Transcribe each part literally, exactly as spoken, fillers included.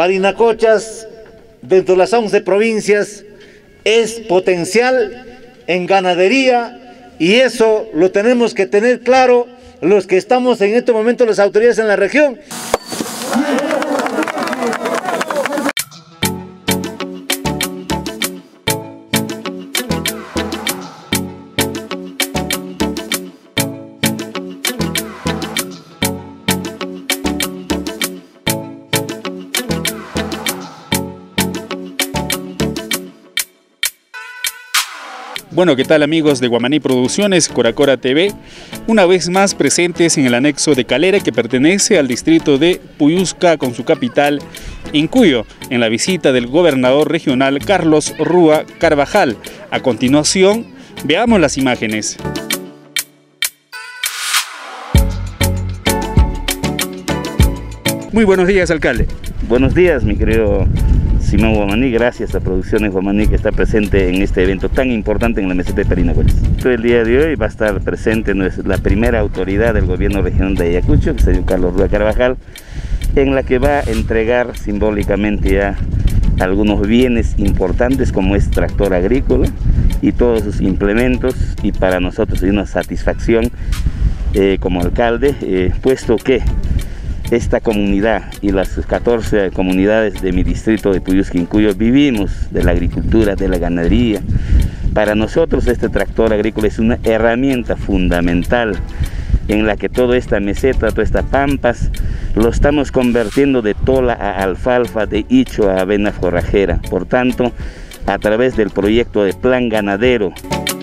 Parinacochas, dentro de las once provincias, es potencial en ganadería, y eso lo tenemos que tener claro los que estamos en este momento, las autoridades en la región. Bueno, ¿qué tal amigos de Guamaní Producciones, Coracora T V? Una vez más presentes en el anexo de Calera, que pertenece al distrito de Puyusca con su capital Incuyo, en la visita del gobernador regional Carlos Rúa Carvajal. A continuación, veamos las imágenes. Muy buenos días, alcalde. Buenos días, mi querido Simón Guamaní, gracias a Producciones Guamaní que está presente en este evento tan importante en la meseta de Parinacochas. El día de hoy va a estar presente la primera autoridad del gobierno regional de Ayacucho, que es el Carlos Rúa Carvajal, en la que va a entregar simbólicamente ya algunos bienes importantes como es tractor agrícola y todos sus implementos, y para nosotros es una satisfacción eh, como alcalde, eh, puesto que esta comunidad y las catorce comunidades de mi distrito de Puyusca Incuyo vivimos de la agricultura, de la ganadería. Para nosotros este tractor agrícola es una herramienta fundamental en la que toda esta meseta, todas estas pampas, lo estamos convirtiendo de tola a alfalfa, de hicho a avena forrajera. Por tanto, a través del proyecto de Plan Ganadero.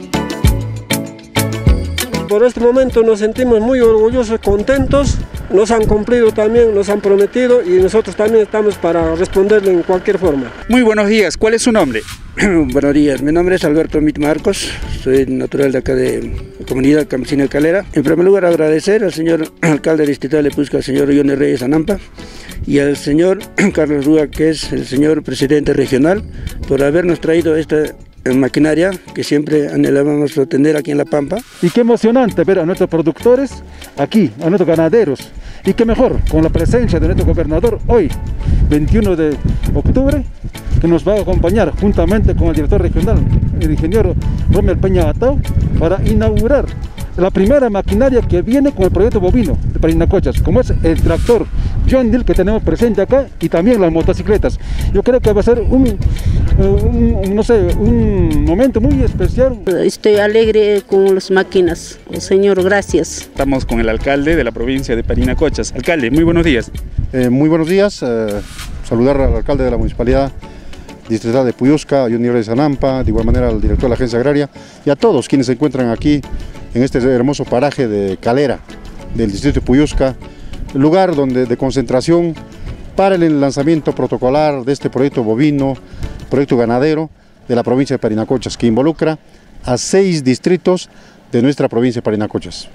Por este momento nos sentimos muy orgullosos, contentos. Nos han cumplido también, nos han prometido, y nosotros también estamos para responderle en cualquier forma. Muy buenos días, ¿cuál es su nombre? Buenos días, mi nombre es Alberto Mit Marcos, soy natural de acá de la comunidad campesina de Calera. En primer lugar, agradecer al señor alcalde distrital de Puyusca, al señor Johnny Reyes Anampa, y al señor Carlos Rúa, que es el señor presidente regional, por habernos traído esta maquinaria que siempre anhelábamos tener aquí en La Pampa. Y qué emocionante ver a nuestros productores aquí, a nuestros ganaderos, y qué mejor con la presencia de nuestro gobernador hoy, veintiuno de octubre, que nos va a acompañar juntamente con el director regional, el ingeniero Romel Peña Atao, para inaugurar la primera maquinaria que viene con el proyecto bovino de Parinacochas, como es el tractor John Deere que tenemos presente acá, y también las motocicletas. Yo creo que va a ser un, un, no sé, un momento muy especial. Estoy alegre con las máquinas, oh, señor, gracias. Estamos con el alcalde de la provincia de Parinacochas. Alcalde, muy buenos días. Eh, muy buenos días, eh, saludar al alcalde de la municipalidad distrital de Puyusca, a Johnny Reyes Anampa, de igual manera al director de la agencia agraria, y a todos quienes se encuentran aquí en este hermoso paraje de Calera, del distrito de Puyusca, lugar donde, de concentración para el lanzamiento protocolar de este proyecto bovino, proyecto ganadero de la provincia de Parinacochas, que involucra a seis distritos de nuestra provincia de Parinacochas.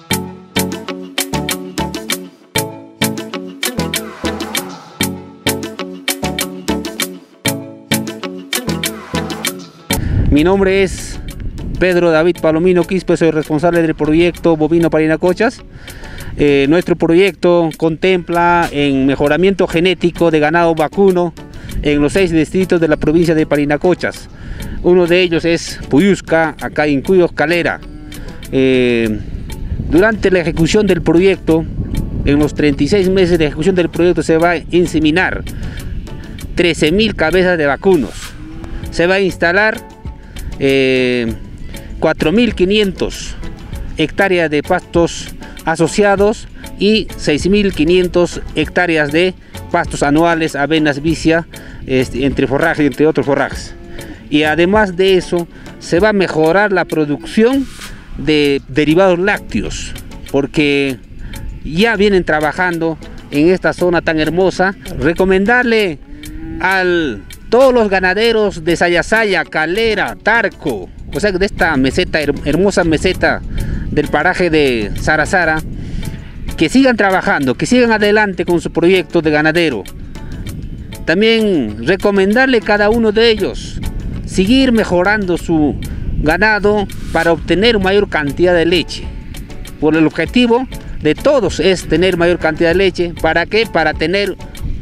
Mi nombre es Pedro David Palomino Quispe, soy responsable del proyecto Bovino Parinacochas. Eh, nuestro proyecto contempla en mejoramiento genético de ganado vacuno en los seis distritos de la provincia de Parinacochas. Uno de ellos es Puyusca, acá en Incuyo, Calera. Eh, durante la ejecución del proyecto, en los treinta y seis meses de ejecución del proyecto, se va a inseminar trece mil cabezas de vacunos. Se va a instalar eh, cuatro mil quinientas hectáreas de pastos asociados y seis mil quinientas hectáreas de pastos anuales, avenas, vicia, este, entre forraje y entre otros forrajes. Y además de eso, se va a mejorar la producción de derivados lácteos, porque ya vienen trabajando en esta zona tan hermosa. Recomendarle a todos los ganaderos de Sayasaya, Calera, Tarco, o sea, de esta meseta, hermosa meseta del paraje de Sarasara, que sigan trabajando, que sigan adelante con su proyecto de ganadero. También recomendarle a cada uno de ellos seguir mejorando su ganado para obtener mayor cantidad de leche. Por el objetivo de todos es tener mayor cantidad de leche. ¿Para qué? Para tener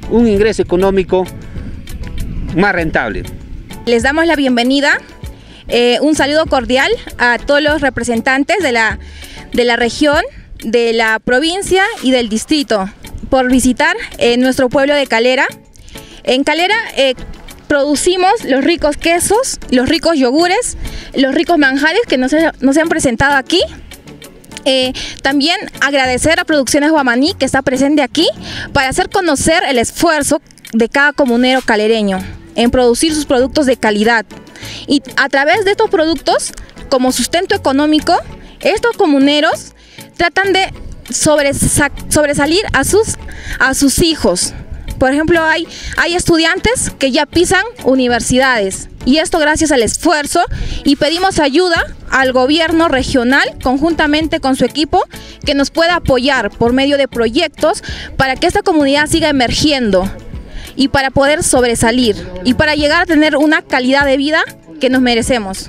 un ingreso económico más rentable. Les damos la bienvenida, eh, un saludo cordial a todos los representantes de la, de la región, de la provincia y del distrito por visitar eh, nuestro pueblo de Calera. En Calera eh, producimos los ricos quesos, los ricos yogures, los ricos manjares que nos, nos han presentado aquí. Eh, también agradecer a Producciones Guamaní, que está presente aquí, para hacer conocer el esfuerzo de cada comunero calereño en producir sus productos de calidad. Y a través de estos productos, como sustento económico, estos comuneros tratan de sobresalir a sus, a sus hijos. Por ejemplo, hay, hay estudiantes que ya pisan universidades, y esto gracias al esfuerzo, y pedimos ayuda al gobierno regional conjuntamente con su equipo que nos pueda apoyar por medio de proyectos para que esta comunidad siga emergiendo y para poder sobresalir y para llegar a tener una calidad de vida que nos merecemos.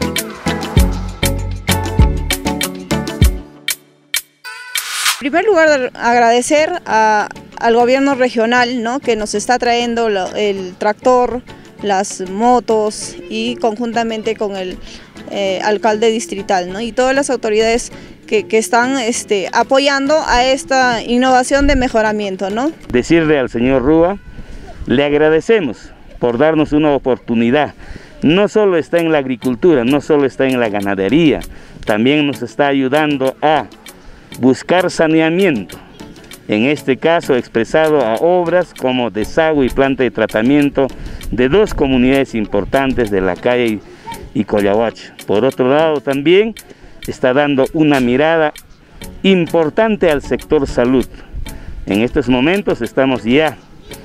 En primer lugar, agradecer a, al gobierno regional, ¿no?, que nos está trayendo lo, el tractor, las motos, y conjuntamente con el eh, alcalde distrital, ¿no?, y todas las autoridades que, que están este, apoyando a esta innovación de mejoramiento, ¿no? Decirle al señor Rúa, le agradecemos por darnos una oportunidad. No solo está en la agricultura, no solo está en la ganadería, también nos está ayudando a buscar saneamiento, en este caso expresado a obras como desagüe y planta de tratamiento de dos comunidades importantes de La Calle y Collahuacho. Por otro lado, también está dando una mirada importante al sector salud. En estos momentos estamos ya,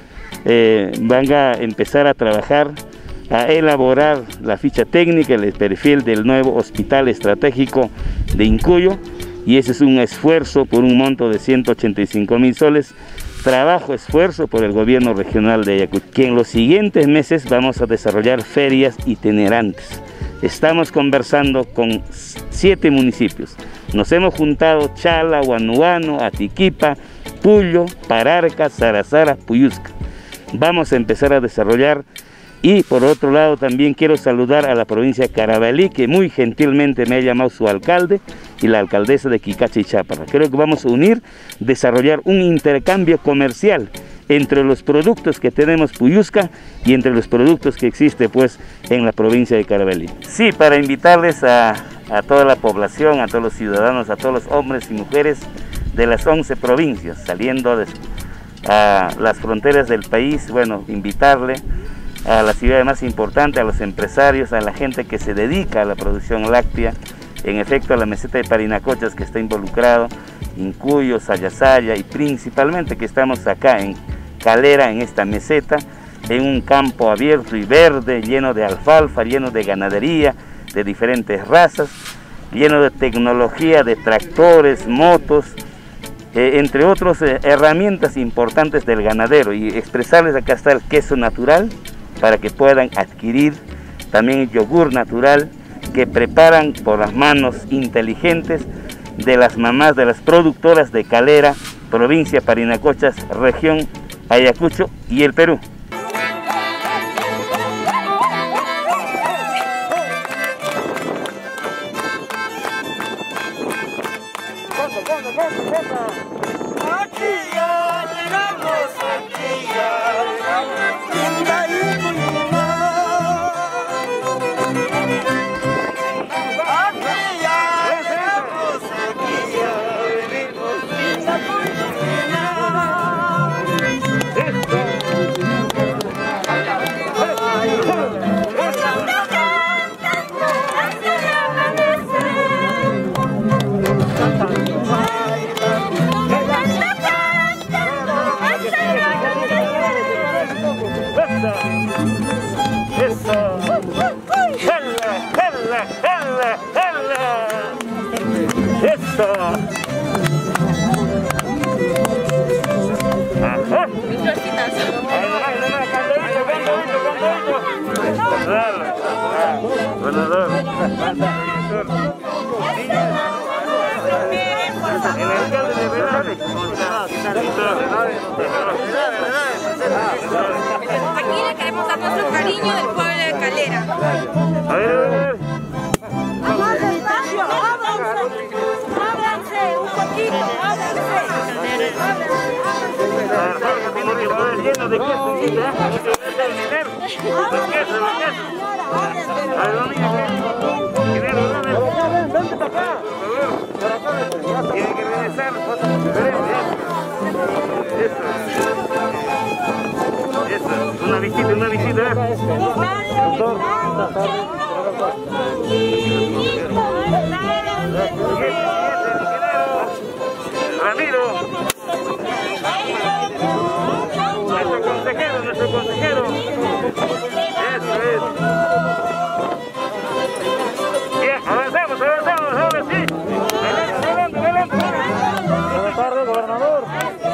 eh, van a empezar a trabajar, a elaborar la ficha técnica, el perfil del nuevo hospital estratégico de Incuyo, y ese es un esfuerzo por un monto de ciento ochenta y cinco mil soles, trabajo, esfuerzo por el gobierno regional de Ayacucho, que en los siguientes meses vamos a desarrollar ferias itinerantes. Estamos conversando con siete municipios, nos hemos juntado Chala, Huanuano, Atiquipa, Puyo, Pararca, Sarazara, Puyusca. Vamos a empezar a desarrollar. Y por otro lado también quiero saludar a la provincia de Carabalí, que muy gentilmente me ha llamado su alcalde y la alcaldesa de Quicacha y Chápara. Creo que vamos a unir, desarrollar un intercambio comercial entre los productos que tenemos Puyusca y entre los productos que existe pues en la provincia de Carabalí. Sí, para invitarles a, a toda la población, a todos los ciudadanos, a todos los hombres y mujeres de las once provincias, saliendo de, a las fronteras del país, bueno, invitarle a la ciudad más importante, a los empresarios, a la gente que se dedica a la producción láctea, en efecto a la meseta de Parinacochas que está involucrado, Incuyo, Sayasaya, y principalmente que estamos acá en Calera, en esta meseta, en un campo abierto y verde, lleno de alfalfa, lleno de ganadería, de diferentes razas, lleno de tecnología, de tractores, motos, eh, entre otras eh, herramientas importantes del ganadero, y expresarles acá está el queso natural, para que puedan adquirir también el yogur natural que preparan por las manos inteligentes de las mamás de las productoras de Calera, provincia Parinacochas, región Ayacucho y el Perú. El alcalde de Verano. Aquí le queremos dar nuestro cariño del pueblo de Calera. A ver, a ver. Más despacio, ábranse, ábranse un poquito, ábranse. Tiene que poner lleno de queso, ¿sí? ¿De queso, de queso? A ver, vente para acá. Tiene que regresar, cosas diferentes. Eso. Eso, una visita, una visita. Ramiro. Nuestro consejero, nuestro consejero. Eso es. Bien, avanzamos, avanzamos, ahora sí. Adelante, adelante, adelante. Buenas tardes, gobernador.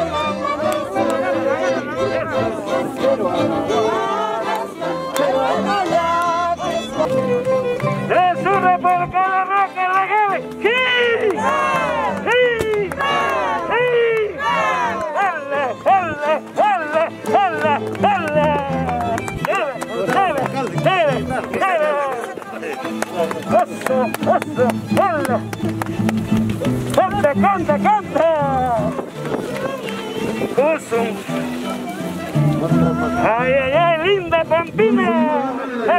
Es una por cada roca en la gale. ¡Sí! ¡Sí! ¡Sí! ¡Hala! ¡Hala! ¡Hala! ¡Hala! ¡Hala! ¡Oso! ¡Oso! ¡Hala! ¡Canta! ¡Canta! ¡Canta! ¡Oso! ¡Ay, ay, ay! ¡Linda Pampina!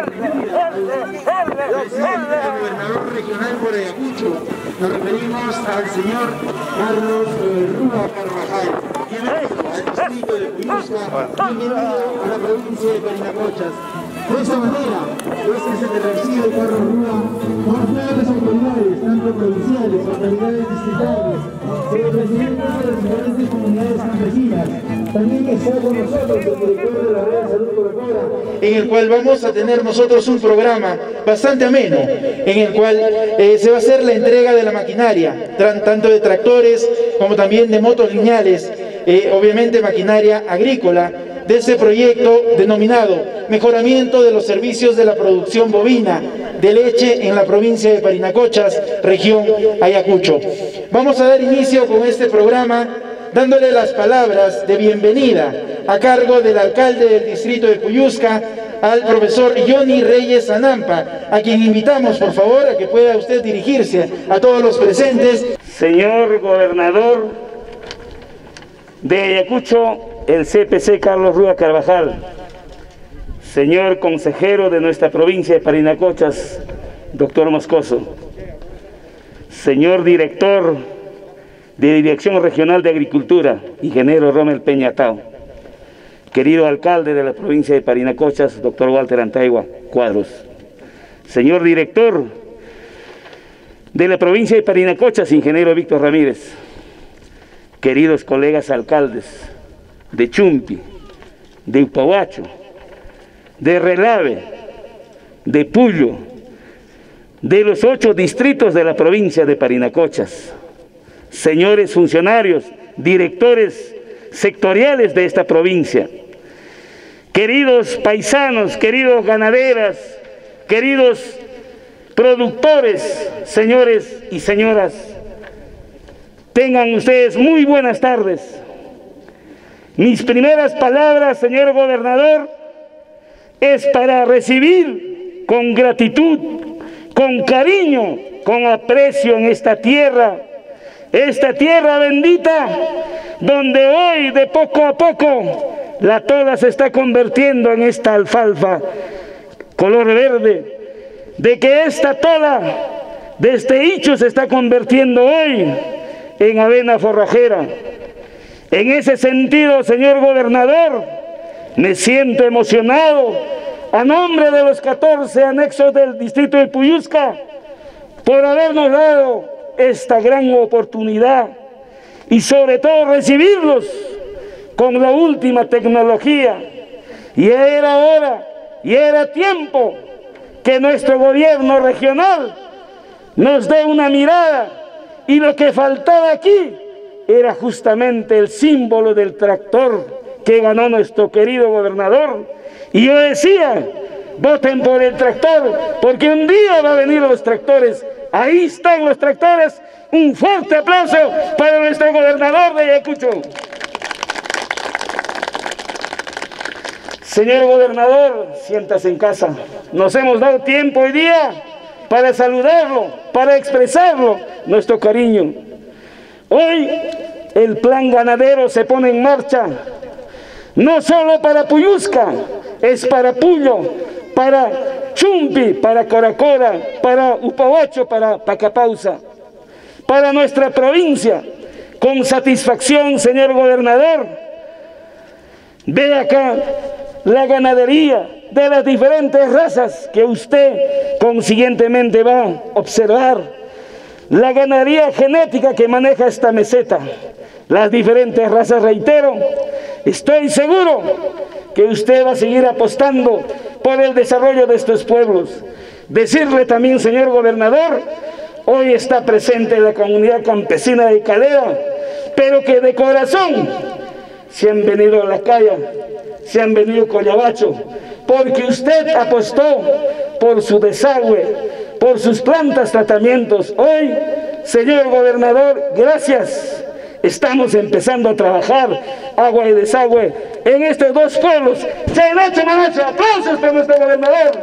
El gobernador regional por Ayacucho, nos referimos al señor Carlos Rúa Carvajal. Bienvenido al distrito de Puyusca, bienvenido a la provincia de Parinacochas. De esta manera, este es el recibe Carlos Rúa por todas las autoridades, tanto provinciales, autoridades distritales, el presidente de las diferentes comunidades campesinas. También está con nosotros el director de la Red de Salud Coracora, en el cual vamos a tener nosotros un programa bastante ameno, en el cual eh, se va a hacer la entrega de la maquinaria, tanto de tractores como también de motos lineales, eh, obviamente maquinaria agrícola, de este proyecto denominado Mejoramiento de los Servicios de la Producción Bovina de Leche en la provincia de Parinacochas, región Ayacucho. Vamos a dar inicio con este programa dándole las palabras de bienvenida a cargo del alcalde del distrito de Puyusca, al profesor Johnny Reyes Anampa, a quien invitamos por favor a que pueda usted dirigirse a todos los presentes. Señor gobernador de Ayacucho, el C P C Carlos Rúa Carvajal, señor consejero de nuestra provincia de Parinacochas, doctor Moscoso, señor director de Dirección Regional de Agricultura, ingeniero Rommel Peñatao, querido alcalde de la provincia de Parinacochas, doctor Walter Antaigua Cuadros, señor director de la provincia de Parinacochas, ingeniero Víctor Ramírez, queridos colegas alcaldes de Chumpi, de Upahuacho, de Relave, de Puyo, de los ocho distritos de la provincia de Parinacochas, señores funcionarios, directores sectoriales de esta provincia, queridos paisanos, queridos ganaderas, queridos productores, señores y señoras, tengan ustedes muy buenas tardes. Mis primeras palabras, señor gobernador, es para recibir con gratitud, con cariño, con aprecio en esta tierra, esta tierra bendita, donde hoy de poco a poco la toda se está convirtiendo en esta alfalfa color verde, de que esta toda de este hicho se está convirtiendo hoy en avena forrajera. En ese sentido, señor gobernador, me siento emocionado a nombre de los catorce anexos del distrito de Puyusca por habernos dado esta gran oportunidad y sobre todo recibirlos con la última tecnología. Y era hora, y era tiempo que nuestro gobierno regional nos dé una mirada, y lo que faltaba aquí era justamente el símbolo del tractor que ganó nuestro querido gobernador. Y yo decía, voten por el tractor, porque un día va a venir los tractores Ahí están los tractores. Un fuerte aplauso para nuestro gobernador de Ayacucho. Señor gobernador, siéntase en casa. Nos hemos dado tiempo hoy día para saludarlo, para expresarlo nuestro cariño. Hoy el plan ganadero se pone en marcha, no solo para Puyusca, es para Puyo, para Chumpi, para Coracora, para Upahuacho, para Pacapausa, para nuestra provincia. Con satisfacción, señor gobernador, ve acá la ganadería de las diferentes razas que usted consiguientemente va a observar, la ganadería genética que maneja esta meseta, las diferentes razas, reitero, estoy seguro que usted va a seguir apostando por el desarrollo de estos pueblos. Decirle también, señor gobernador, hoy está presente la comunidad campesina de Calera, pero que de corazón se han venido a la calle, se han venido a Collabacho, porque usted apostó por su desagüe, por sus plantas tratamientos. Hoy, señor gobernador, gracias, estamos empezando a trabajar agua y desagüe en estos dos pueblos. Chainacho, Manacho, aplausos para nuestro gobernador.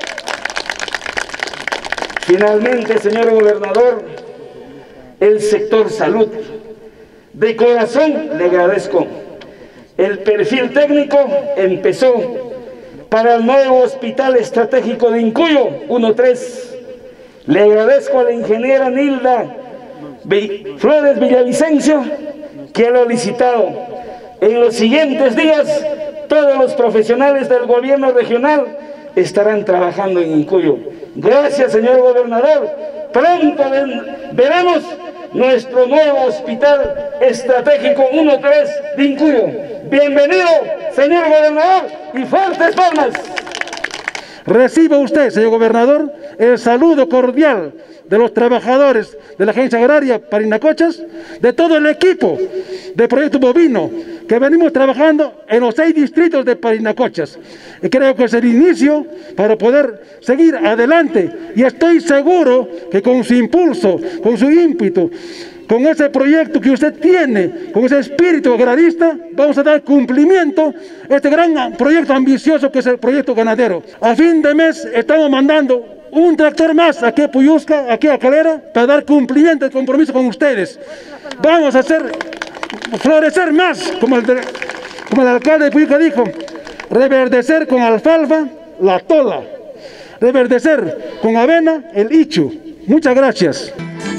Finalmente, señor gobernador, el sector salud, de corazón le agradezco. El perfil técnico empezó para el nuevo hospital estratégico de Incuyo, uno tres. Le agradezco a la ingeniera Nilda Flores Villavicencio, que lo ha licitado. En los siguientes días, todos los profesionales del gobierno regional estarán trabajando en Incuyo. Gracias, señor gobernador. Pronto veremos nuestro nuevo hospital estratégico uno tres de Incuyo. Bienvenido, señor gobernador, y fuertes palmas. Reciba usted, señor gobernador, el saludo cordial de los trabajadores de la Agencia Agraria Parinacochas, de todo el equipo de Proyecto Bovino, que venimos trabajando en los seis distritos de Parinacochas. Y creo que es el inicio para poder seguir adelante, y estoy seguro que con su impulso, con su ímpetu, con ese proyecto que usted tiene, con ese espíritu agrarista, vamos a dar cumplimiento a este gran proyecto ambicioso que es el proyecto ganadero. A fin de mes estamos mandando un tractor más aquí a Puyusca, aquí a Calera, para dar cumplimiento al compromiso con ustedes. Vamos a hacer florecer más, como el, de, como el alcalde de Puyusca dijo, reverdecer con alfalfa la tola, reverdecer con avena el ichu. Muchas gracias.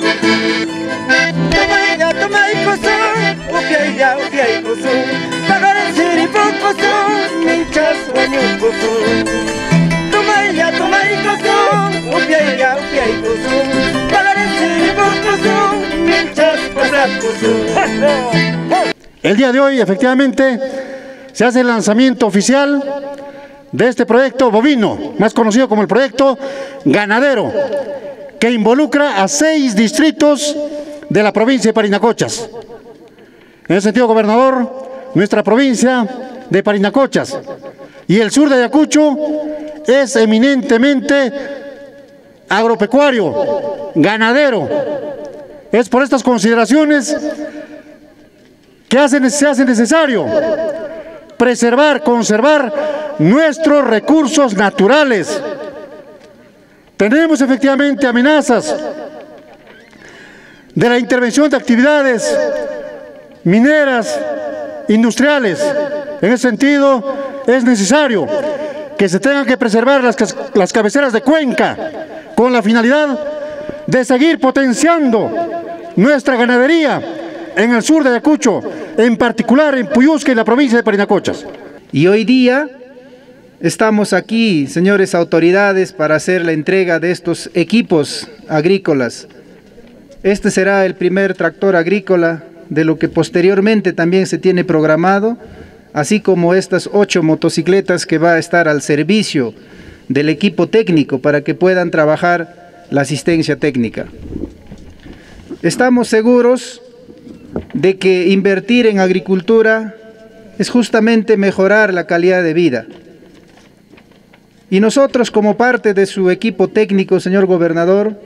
El día de hoy, efectivamente, se hace el lanzamiento oficial de este proyecto bovino, más conocido como el proyecto ganadero, que involucra a seis distritos de la provincia de Parinacochas. En ese sentido, gobernador, nuestra provincia de Parinacochas y el sur de Ayacucho es eminentemente agropecuario, ganadero. Es por estas consideraciones que hacen, se hace necesario preservar, conservar nuestros recursos naturales. Tenemos efectivamente amenazas de la intervención de actividades mineras, industriales. En ese sentido, es necesario que se tengan que preservar las, las cabeceras de cuenca con la finalidad de seguir potenciando nuestra ganadería en el sur de Ayacucho, en particular en Puyusca y la provincia de Parinacochas. Y hoy día estamos aquí, señores autoridades, para hacer la entrega de estos equipos agrícolas. Este será el primer tractor agrícola de lo que posteriormente también se tiene programado, así como estas ocho motocicletas que va a estar al servicio del equipo técnico para que puedan trabajar la asistencia técnica. Estamos seguros de que invertir en agricultura es justamente mejorar la calidad de vida. Y nosotros, como parte de su equipo técnico, señor gobernador,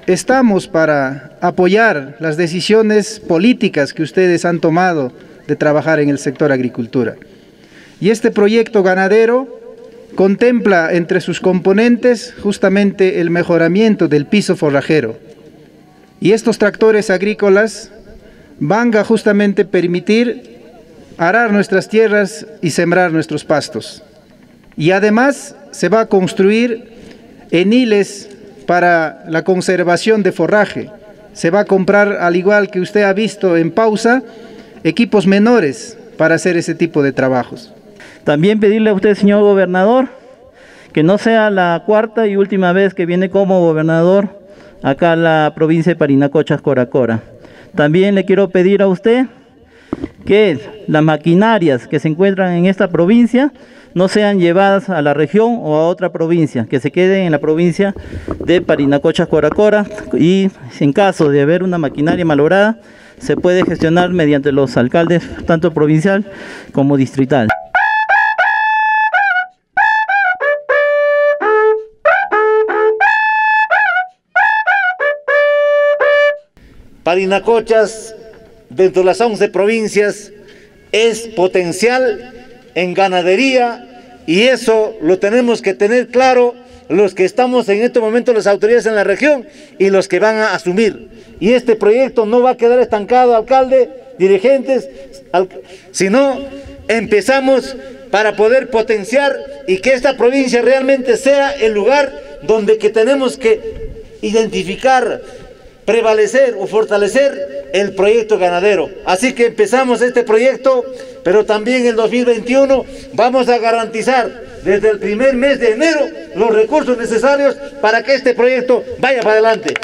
estamos para apoyar las decisiones políticas que ustedes han tomado de trabajar en el sector agricultura. Y este proyecto ganadero contempla entre sus componentes justamente el mejoramiento del piso forrajero. Y estos tractores agrícolas van a justamente permitir arar nuestras tierras y sembrar nuestros pastos. Y además se va a construir eniles para la conservación de forraje. Se va a comprar, al igual que usted ha visto en pausa, equipos menores para hacer ese tipo de trabajos. También pedirle a usted, señor gobernador, que no sea la cuarta y última vez que viene como gobernador acá a la provincia de Parinacochas, Coracora. También le quiero pedir a usted que las maquinarias que se encuentran en esta provincia no sean llevadas a la región o a otra provincia, que se queden en la provincia de Parinacochas, Coracora, y en caso de haber una maquinaria malograda, se puede gestionar mediante los alcaldes, tanto provincial como distrital. Parinacochas, dentro de las once provincias, es potencial en ganadería, y eso lo tenemos que tener claro los que estamos en este momento, las autoridades en la región y los que van a asumir. Y este proyecto no va a quedar estancado, alcalde, dirigentes, al, sino empezamos para poder potenciar y que esta provincia realmente sea el lugar donde que tenemos que identificar, prevalecer o fortalecer el proyecto ganadero. Así que empezamos este proyecto, pero también en dos mil veintiuno vamos a garantizar desde el primer mes de enero los recursos necesarios para que este proyecto vaya para adelante.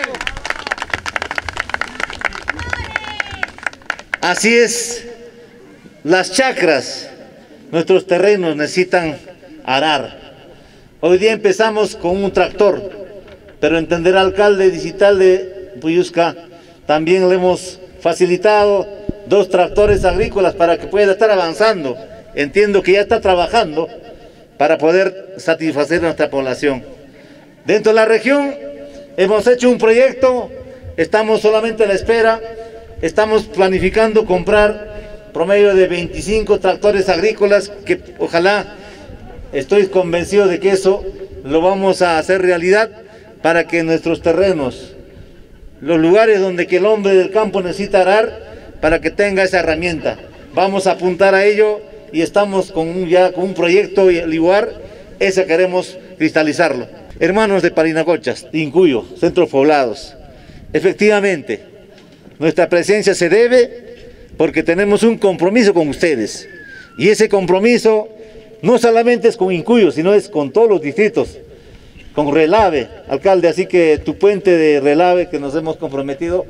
Así es, las chacras, nuestros terrenos necesitan arar. Hoy día empezamos con un tractor, pero entenderá, alcalde digital de Puyusca, también le hemos facilitado dos tractores agrícolas para que pueda estar avanzando. Entiendo que ya está trabajando para poder satisfacer a nuestra población. Dentro de la región hemos hecho un proyecto, estamos solamente a la espera, estamos planificando comprar promedio de veinticinco tractores agrícolas que ojalá, estoy convencido de que eso lo vamos a hacer realidad para que nuestros terrenos, los lugares donde que el hombre del campo necesita arar, para que tenga esa herramienta. Vamos a apuntar a ello y estamos con un, ya con un proyecto y al igual, ese queremos cristalizarlo. Hermanos de Parinacochas, Incuyo, centros poblados, efectivamente, nuestra presencia se debe porque tenemos un compromiso con ustedes. Y ese compromiso no solamente es con Incuyo, sino es con todos los distritos, con Relave, alcalde, así que tu puente de Relave que nos hemos comprometido,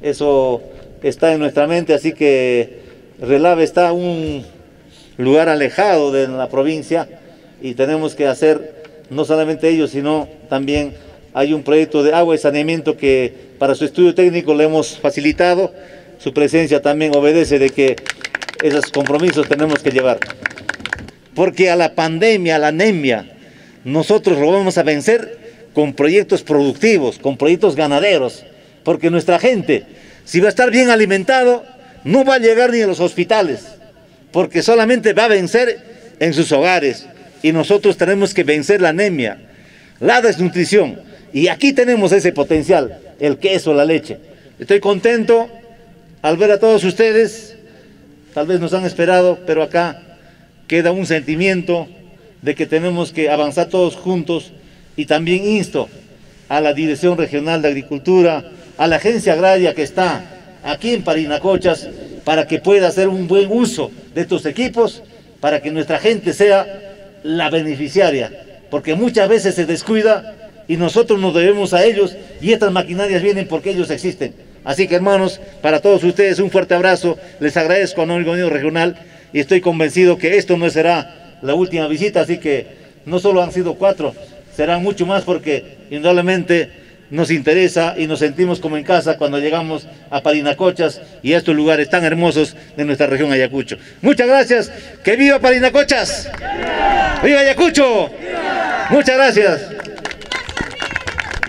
eso está en nuestra mente, así que Relave está un lugar alejado de la provincia y tenemos que hacer, no solamente ellos, sino también hay un proyecto de agua y saneamiento que para su estudio técnico le hemos facilitado, su presencia también obedece de que esos compromisos tenemos que llevar. Porque a la pandemia, a la anemia, nosotros lo vamos a vencer con proyectos productivos, con proyectos ganaderos, porque nuestra gente, si va a estar bien alimentado, no va a llegar ni a los hospitales, porque solamente va a vencer en sus hogares, y nosotros tenemos que vencer la anemia, la desnutrición, y aquí tenemos ese potencial, el queso, la leche. Estoy contento al ver a todos ustedes, tal vez nos han esperado, pero acá queda un sentimiento de que tenemos que avanzar todos juntos, y también insto a la Dirección Regional de Agricultura, a la agencia agraria que está aquí en Parinacochas, para que pueda hacer un buen uso de estos equipos, para que nuestra gente sea la beneficiaria, porque muchas veces se descuida y nosotros nos debemos a ellos, y estas maquinarias vienen porque ellos existen. Así que, hermanos, para todos ustedes un fuerte abrazo, les agradezco a nombre del gobierno regional, y estoy convencido que esto no será la última visita, así que no solo han sido cuatro, serán mucho más, porque indudablemente nos interesa y nos sentimos como en casa cuando llegamos a Parinacochas y a estos lugares tan hermosos de nuestra región Ayacucho. Muchas gracias, que viva Parinacochas, viva Ayacucho, muchas gracias.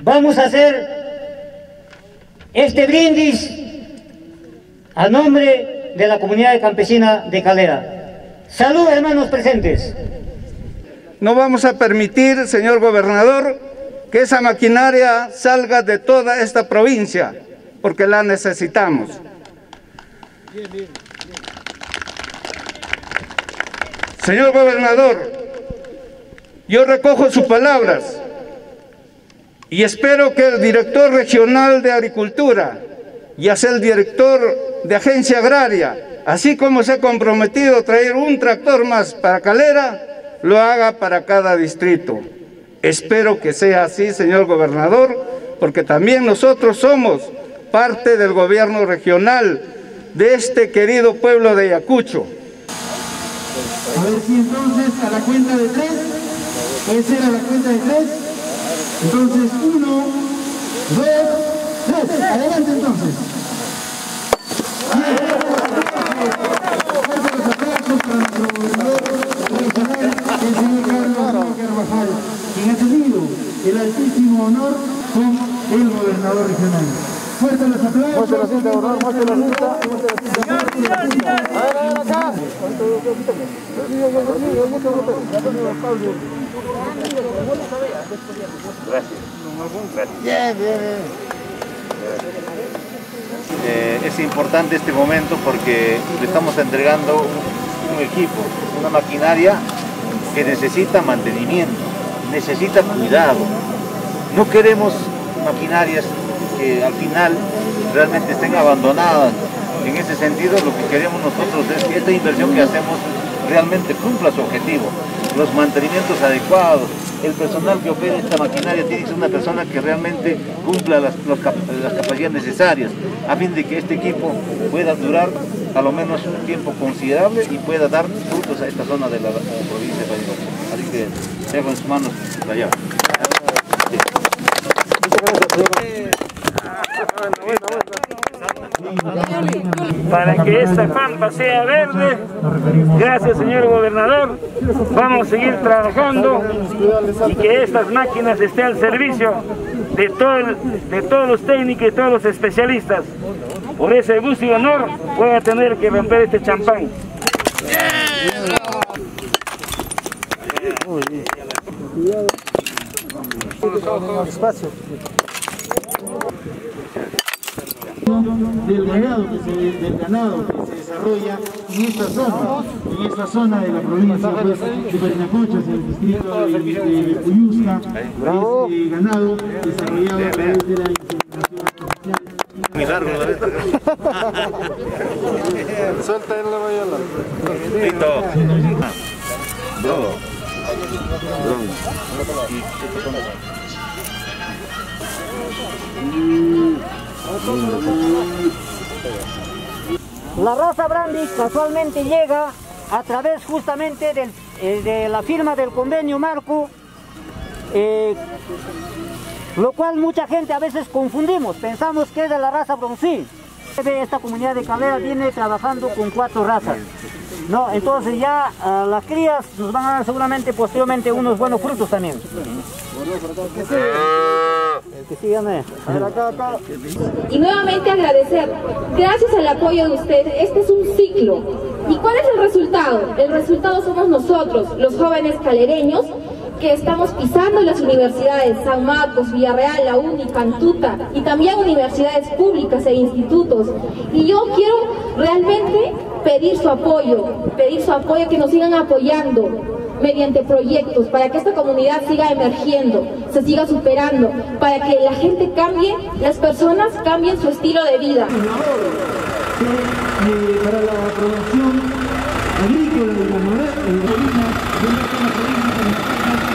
vamos a hacer este brindis a nombre de la comunidad campesina de Calera. Salud, hermanos presentes. No vamos a permitir, señor gobernador, que esa maquinaria salga de toda esta provincia, porque la necesitamos. Señor gobernador, yo recojo sus palabras y espero que el director regional de Agricultura y hasta el director de Agencia Agraria, así como se ha comprometido a traer un tractor más para Calera, lo haga para cada distrito. Espero que sea así, señor gobernador, porque también nosotros somos parte del gobierno regional de este querido pueblo de Ayacucho. A ver si entonces a la cuenta de tres, puede ser a la cuenta de tres, entonces uno, dos, tres, adelante entonces. Fuertes los aplausos para nuestro gobernador regional, el señor Carlos Carvajal, quien ha tenido el altísimo honor con el gobernador regional. Fuerte los aplausos. Muestra la cinta, gobernador, muestra la cinta. Muestra la cinta. A ver, a ver, acá. Gracias. Bien, bien, bien. Eh, es importante este momento porque le estamos entregando un, un equipo, una maquinaria que necesita mantenimiento, necesita cuidado. No queremos maquinarias que al final realmente estén abandonadas. En ese sentido, lo que queremos nosotros es que esta inversión que hacemos realmente cumpla su objetivo, los mantenimientos adecuados. El personal que opera esta maquinaria tiene que ser una persona que realmente cumpla las, los, las capacidades necesarias a fin de que este equipo pueda durar a lo menos un tiempo considerable y pueda dar frutos a esta zona de la, de la provincia de Parinacota. Así que dejo en sus manos la llave. Para que esta pampa sea verde, gracias señor gobernador, vamos a seguir trabajando y que estas máquinas estén al servicio de, todo el, de todos los técnicos y todos los especialistas. Por ese gusto y honor voy a tener que romper este champán. Espacio. Del ganado, que se, del ganado que se desarrolla en esta zona, en esta zona de la provincia pues, de Parinacochas, en el distrito de, de, de Puyusca, este ganado desarrollado a través de la inseminación artificial. Muy largo la letra. Suelta en la mayola. Listo. Bravo. La raza Brandis casualmente llega a través justamente del, eh, de la firma del convenio marco, eh, lo cual mucha gente a veces confundimos, pensamos que es de la raza Bronzí. Esta comunidad de Calera viene trabajando con cuatro razas. No, entonces ya uh, las crías nos van a dar seguramente posteriormente unos buenos frutos también. El que sigue, a ver, acá, acá. Y nuevamente agradecer, gracias al apoyo de ustedes, este es un ciclo. ¿Y cuál es el resultado? El resultado somos nosotros, los jóvenes calereños, que estamos pisando las universidades San Marcos, Villarreal, la UNI, Cantuta y también universidades públicas e institutos. Y yo quiero realmente pedir su apoyo, pedir su apoyo, que nos sigan apoyando mediante proyectos para que esta comunidad siga emergiendo, se siga superando, para que la gente cambie, las personas cambien su estilo de vida. Eh, para la producción agrícola y ganadera, el gobierno de nuestra provincia.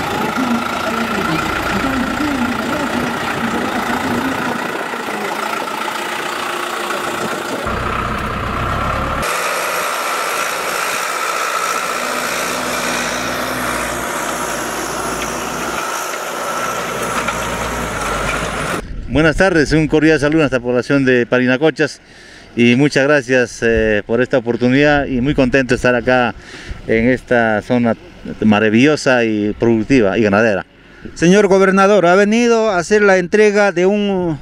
Buenas tardes, un cordial saludo a esta población de Parinacochas y muchas gracias eh, por esta oportunidad y muy contento de estar acá en esta zona maravillosa y productiva y ganadera. Señor gobernador, ha venido a hacer la entrega de un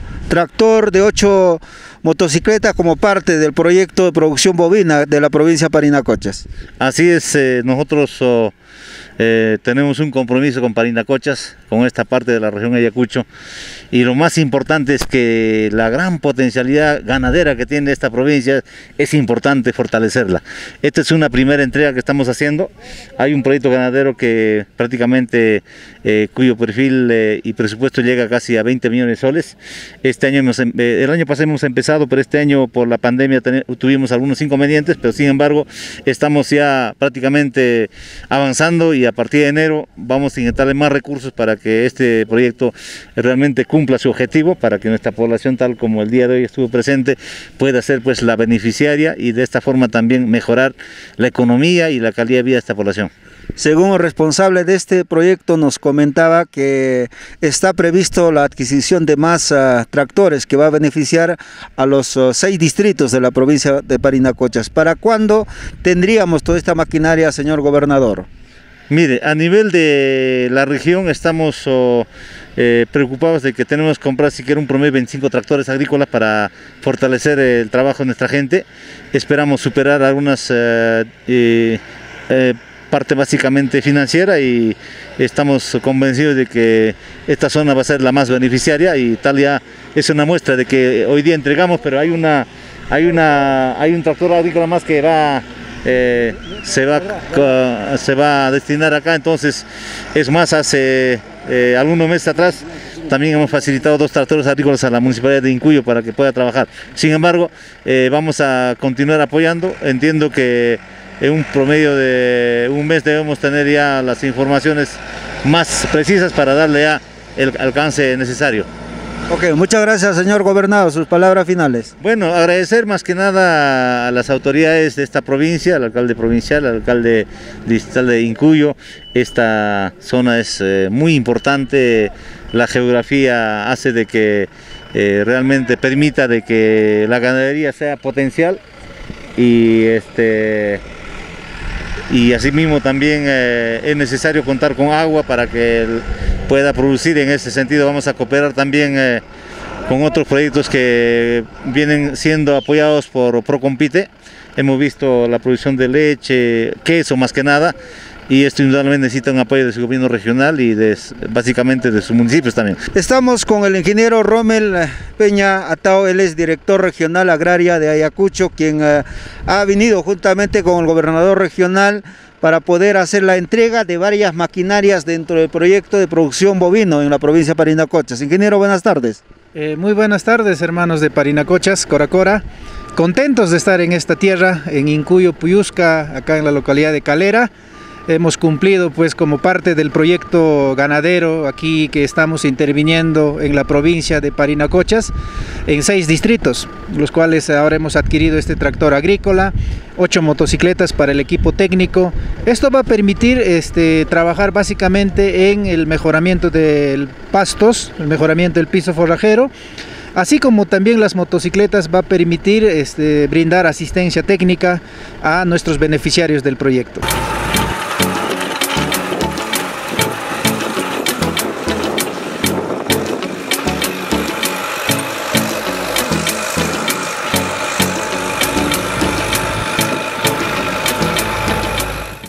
tractor de ocho motocicletas como parte del proyecto de producción bovina de la provincia de Parinacochas. Así es, eh, nosotros oh, eh, tenemos un compromiso con Parinacochas, con esta parte de la región Ayacucho, y lo más importante es que la gran potencialidad ganadera que tiene esta provincia es importante fortalecerla. Esta es una primera entrega que estamos haciendo. Hay un proyecto ganadero que prácticamente eh, cuyo perfil eh, y presupuesto llega casi a veinte millones de soles. Este año hemos, eh, el año pasado hemos empezado, pero este año por la pandemia tuvimos algunos inconvenientes, pero sin embargo estamos ya prácticamente avanzando y a partir de enero vamos a inyectarle más recursos para que este proyecto realmente cumpla su objetivo, para que nuestra población, tal como el día de hoy estuvo presente, pueda ser pues la beneficiaria y de esta forma también mejorar la economía y la calidad de vida de esta población. Según el responsable de este proyecto nos comentaba que está previsto la adquisición de más uh, tractores que va a beneficiar a los uh, seis distritos de la provincia de Parinacochas. ¿Para cuándo tendríamos toda esta maquinaria, señor gobernador? Mire, a nivel de la región estamos oh, eh, preocupados de que tenemos que comprar siquiera un promedio de veinticinco tractores agrícolas para fortalecer el trabajo de nuestra gente. Esperamos superar algunas eh, eh, eh, parte básicamente financiera y estamos convencidos de que esta zona va a ser la más beneficiaria, y tal ya es una muestra de que hoy día entregamos, pero hay una hay una hay un tractor agrícola más que va eh, se va se va a destinar acá. Entonces es más, hace eh, algunos meses atrás también hemos facilitado dos tractores agrícolas a la municipalidad de Incuyo para que pueda trabajar. Sin embargo, eh, vamos a continuar apoyando. Entiendo que en un promedio de un mes debemos tener ya las informaciones más precisas para darle ya el alcance necesario. Ok, muchas gracias, señor gobernador. Sus palabras finales. Bueno, agradecer más que nada a las autoridades de esta provincia, al alcalde provincial, al alcalde distrital de Incuyo. Esta zona es eh, muy importante. La geografía hace de que eh, realmente permita de que la ganadería sea potencial, y este y asimismo también eh, es necesario contar con agua para que él pueda producir. En ese sentido vamos a cooperar también eh, con otros proyectos que vienen siendo apoyados por Procompite. Hemos visto la producción de leche, queso más que nada, y esto indudablemente necesita un apoyo de su gobierno regional y de, básicamente de sus municipios también. Estamos con el ingeniero Rommel Peña Atao, él es director regional agraria de Ayacucho, quien uh, ha venido juntamente con el gobernador regional para poder hacer la entrega de varias maquinarias dentro del proyecto de producción bovino en la provincia de Parinacochas. Ingeniero, buenas tardes. Eh, muy buenas tardes, hermanos de Parinacochas, Coracora. Contentos de estar en esta tierra, en Incuyo, Puyusca, acá en la localidad de Calera. Hemos cumplido pues como parte del proyecto ganadero aquí que estamos interviniendo en la provincia de Parinacochas en seis distritos, los cuales ahora hemos adquirido este tractor agrícola, ocho motocicletas para el equipo técnico. Esto va a permitir este, trabajar básicamente en el mejoramiento de pastos, el mejoramiento del piso forrajero, así como también las motocicletas va a permitir este, brindar asistencia técnica a nuestros beneficiarios del proyecto.